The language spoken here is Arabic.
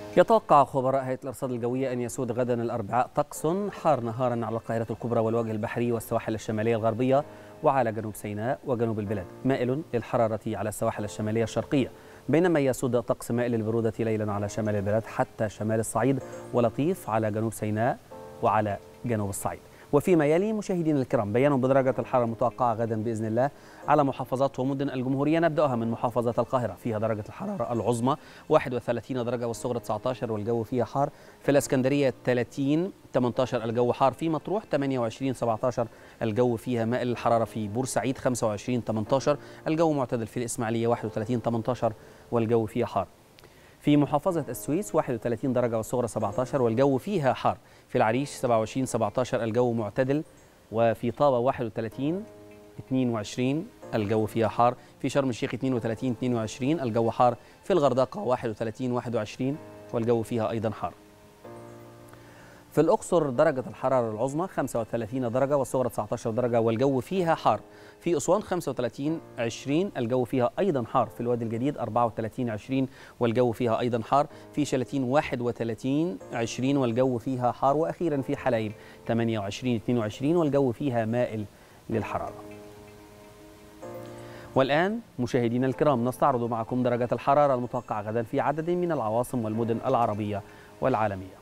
يتوقع خبراء هيئة الأرصاد الجوية أن يسود غدا الأربعاء طقس حار نهارا على القاهرة الكبرى والوجه البحري والسواحل الشمالية الغربية وعلى جنوب سيناء وجنوب البلاد، مائل للحرارة على السواحل الشمالية الشرقية، بينما يسود طقس مائل للبرودة ليلا على شمال البلاد حتى شمال الصعيد، ولطيف على جنوب سيناء وعلى جنوب الصعيد. وفيما يلي مشاهدينا الكرام بيان بدرجة الحرارة المتوقعة غدا بإذن الله على محافظات ومدن الجمهورية. نبدأها من محافظة القاهرة، فيها درجة الحرارة العظمى 31 درجة والصغرى 19 والجو فيها حار. في الإسكندرية 30 18 الجو حار. في مطروح 28 17 الجو فيها مائل للحرارة. في بورسعيد 25 18 الجو معتدل. في الإسماعيلية 31 18 والجو فيها حار. في محافظة السويس 31 درجة والصغرى 17 والجو فيها حار. في العريش 27 17 الجو معتدل. وفي طابة 31 22 الجو فيها حار. في شرم الشيخ 32 22 الجو حار. في الغردقة 31 21 والجو فيها أيضا حار. في الأقصر درجة الحرارة العظمى 35 درجة والصغرى 19 درجة والجو فيها حار. في أسوان 35 20 الجو فيها أيضا حار. في الوادي الجديد 34 20 والجو فيها أيضا حار. في شلاتين 31 20 والجو فيها حار. وأخيرا في حلايب 28 22 والجو فيها مائل للحرارة. والآن مشاهدينا الكرام نستعرض معكم درجات الحرارة المتوقعة غدا في عدد من العواصم والمدن العربية والعالمية.